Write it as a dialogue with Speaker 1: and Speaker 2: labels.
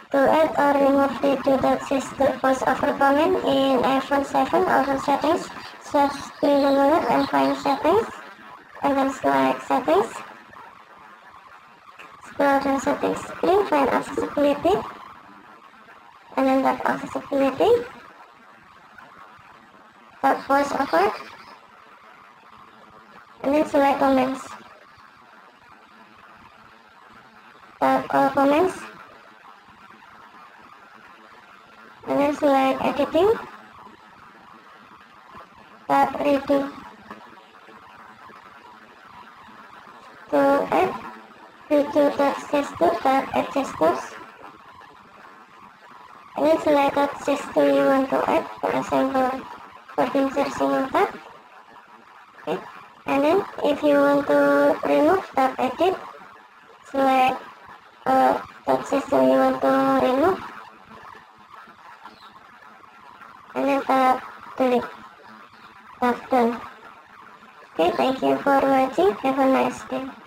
Speaker 1: To add or remove the .sys voiceover command in iPhone 7, also settings, search screen remover and find settings, and then select settings. Scroll down settings screen, find accessibility, and then tap accessibility. Tap voiceover, and then select comments. Tap all comments, and then select editing. Tap redo. To add redo.sys, tap add gestures, and then select what gesture you want to add, for example for finger single tap. Okay. And then if you want to remove, tap edit, select what gesture you want to remove, and then tap delete. Tap done. Okay, thank you for watching. Have a nice day.